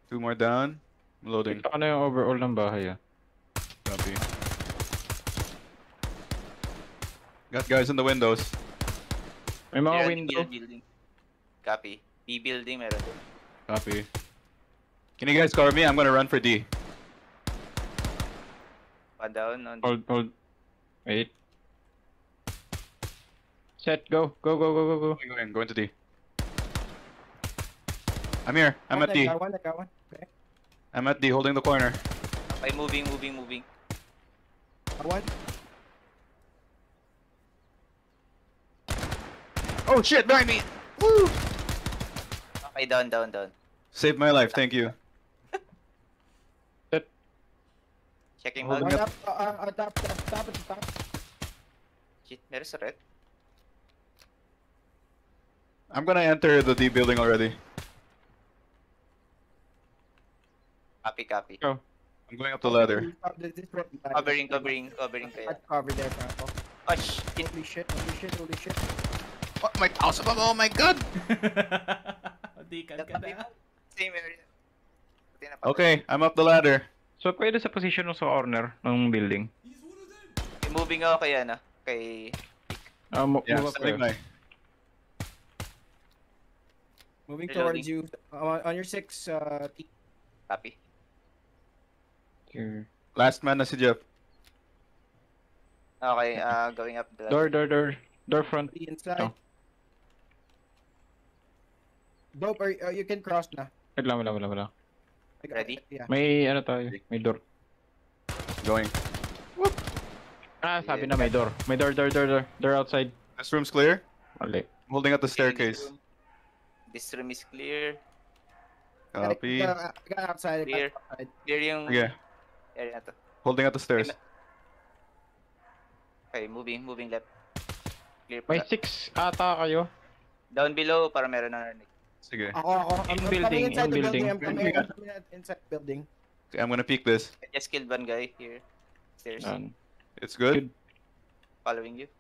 2 more down. I'm loading. Ano yung overall ng bahay Copy. Got guys in the windows. May mga Meron window. B building. Copy. B building meron din. Copy. Can you guys cover me? I'm gonna run for D. One down on Hold. Wait. Set, go. Go. Going to D. I'm here. I'm at D. Got one. Okay. I'm at D, holding the corner. Okay, moving. Got one. Oh shit, behind me! Woo! Okay, down. Saved my life, thank you. Checking Hold out. on. Top. Shit, meron sa red. I'm gonna enter the D building already. Copy. Go. I'm going up the ladder. Covering kaya. Cover there, Franco. Oh, shit. Holy shit. What, my house above? Oh my god! Di ka na. Same area. Okay, I'm up the ladder. So, pwede sa position mo sa corner ng building. Okay, moving ako kay kay... Yeah, Move up standing kayo. by. Moving Reloading. towards you. On your 6, T. Copy. Here. Last man na si Jeff. Okay, going up the... Door front. T inside. Oh. Dope, or you can cross na. Wait lang. Ready? Yeah. May ano tayo? May door. Going. Sabi na may door. May door. Door outside. This room's clear. Mali. I'm holding up the staircase. This room is clear. Copy. Got outside. Clear. Clear yung Yeah, area na to. holding up the stairs. Okay, moving left. Clear May pala. 6 ata kayo. Down below para meron na narinig. Sige. Ako. I'm building, coming inside in the building. building. I'm coming inside building. Okay, I'm gonna peek this. I just killed one guy here. Stairs. Yan. It's good. Following you.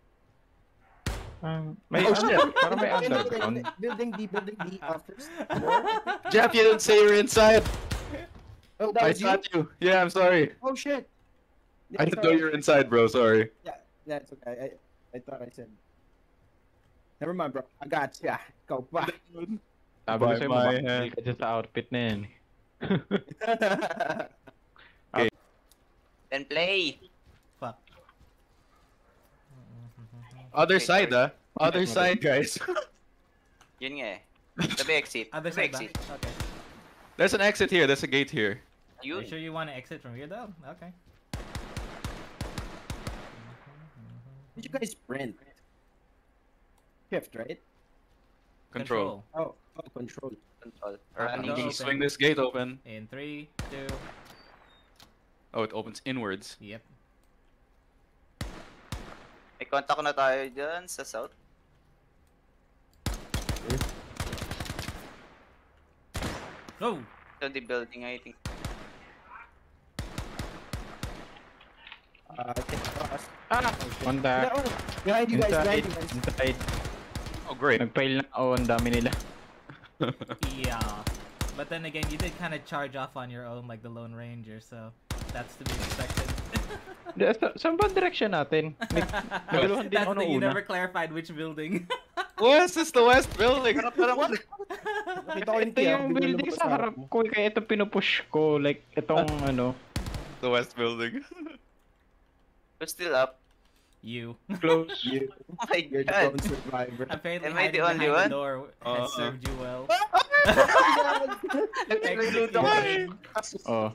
May Oh, shit. Parang may underground. Building D, first. Jeff, you didn't say you were inside. Oh, that I was you? shot you. Yeah, I'm sorry. Oh shit. I didn't know you were inside, bro. Sorry. Yeah, it's okay. I thought I said. Never mind, bro. I got ya. Go back. Sabi ko By sa'yo, my mabakil hand. ka dyan sa outfit na yan. Then play! Fuck. Other Okay, side, sorry. Other side, guys. Yun nga eh. Tabi exit. Other Tabi side ba? exit. Okay. There's an exit here. There's a gate here. Are you Yun. sure you want to exit from here though? Okay. Did you guys sprint? Shift, right? Control. Oh, control. Control. Control. Or ano Can you yung swing this gate open? In 3, 2, Oh, it opens inwards. yep. May contact na tayo dyan sa south. Go! So the building I think. I can cross. Contact. Oh, behind you guys, behind you guys. Inside. Oh, great. Nag-fail na. Oh, ang dami nila. Yeah. But then again, you did kind of charge off on your own like the Lone Ranger, so that's to be expected. Saan ba ang direction natin? Naguluhan din That's ako the, nung you una. never clarified which building. West is the west building. Nakita ko Ito yung building sa harap ko. Kaya ito pinupush ko. Like, itong ano. The west building. Who's still up? You. Close. You, Oh my you're the god. lone survivor. Apparently Am I hiding the only behind one? the door has Uh-uh. served you well. Executed. Oh.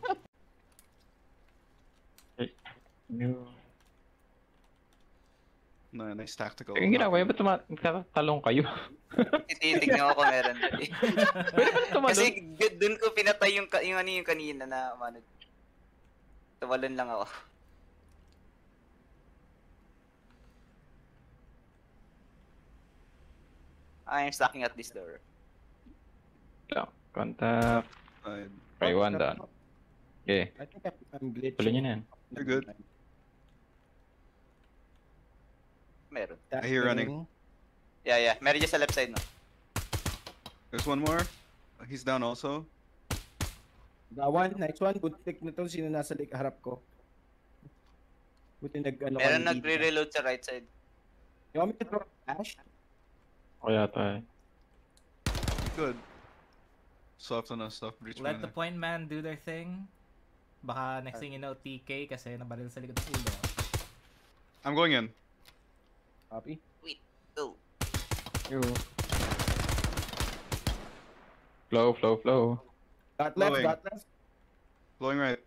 No, nice tactical. Yung ginagawa yun, ba't talong kayo? Tititignan ko kung meron. Pwede ba tumalon? Kasi dun ko pinatay yung ano yung kanina na umano. Tumalon lang ako. I'm stacking at this door. Contact. Try one down. Okay. I think I'm glitching. Tuloy nyo na yan. You're good. Meron. I hear running. Yeah. Meron dyan sa left side, no? There's one more. He's down also. Got one, next one. Good pick na to. Sino nasa harap ko? Buti nag-ano Meron dito. nagre-reload sa right side. You want me to throw flash? O yata eh. Good. Soft on us, soft breach Let the miner. point man do their thing. Baka next thing you know, TK kasi nabaril sa likod ng ulo. I'm going in. Copy. Go. Yo. Flow. Got left, Blowing. got left. Blowing right.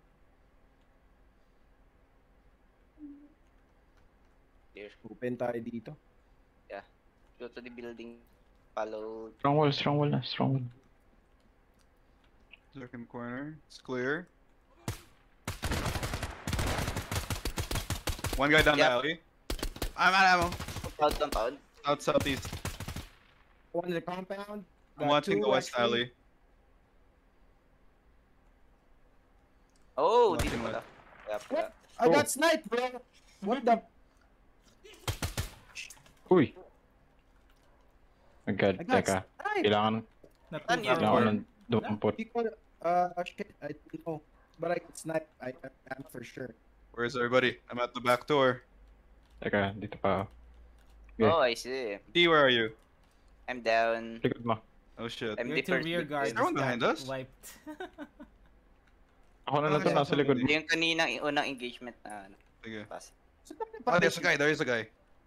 Here. Open tayo dito. Go to the building. Follow. Strong wall na, strong wall. Second corner. It's clear. One guy down the Yep. alley. I'm out of ammo. Compound. Southeast. One in the compound. I'm Got watching two, the west actually. alley. Oh, Nothing dito pala. Yep. What? I got sniped, bro. What the? Uy! Agad, I got teka. sniped. Kailangan Saan yun? ko ng dumpot. People, shit, I don't know. But I got sniped. I'm for sure. Where's everybody? I'm at the back door. Teka, dito pa. Oh, I see. D, where are you? I'm down. Likod mo. Oh shit. I'm Your the two first rear victim. guards Is everyone behind got us? wiped. Ako na lang to, nasa likod mo. Yung kaninang unang engagement na ano. Okay. Pass. So, bakit Oh, there's a guy. There is a guy.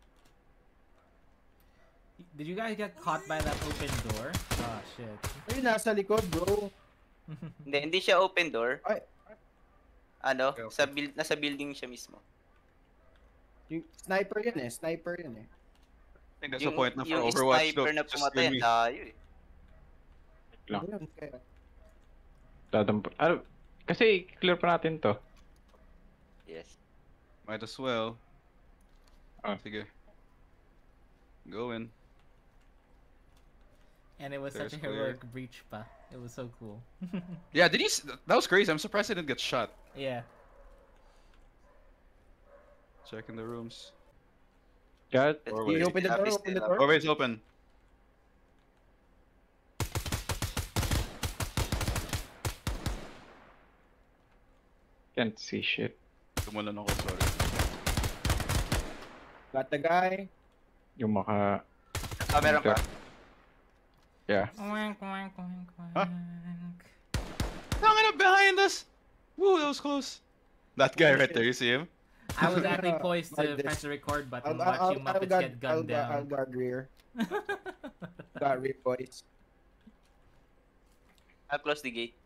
Did you guys get caught by that open door? Oh shit. Ayun, nasa likod, bro. Hindi siya open door. Ay. Ano, Okay, okay. nasa building siya mismo. Yung sniper yun eh. Sniper yun eh. I think that's the point na for yung Overwatch. sniper Look, na just pumatay, give me. ang layo eh. Lang. Ayun, kaya. Dadampot. Ano? Kasi clear pa natin to. Yes. Might as well. Ah. Sige. Go in. And it was such a There's clear. heroic breach pa. It was so cool. Yeah, did he? That was crazy. I'm surprised I didn't get shot. Yeah. Checking the rooms. Got Doorway. You open the door, Happy open the still door. Doorway's open. can't see shit. Tumulan ako, sorry. Got the guy. Yung maka... Ah, meron pa. Yeah. Wank, wank, wank, wank. Huh? Tangina, behind us! Woo, that was close. That guy right there, you see him? I was actually poised to Like this. press the record button, I'll watching Muppets get gunned I'll down. guard rear. Guard rear, boys. I'll close the gate.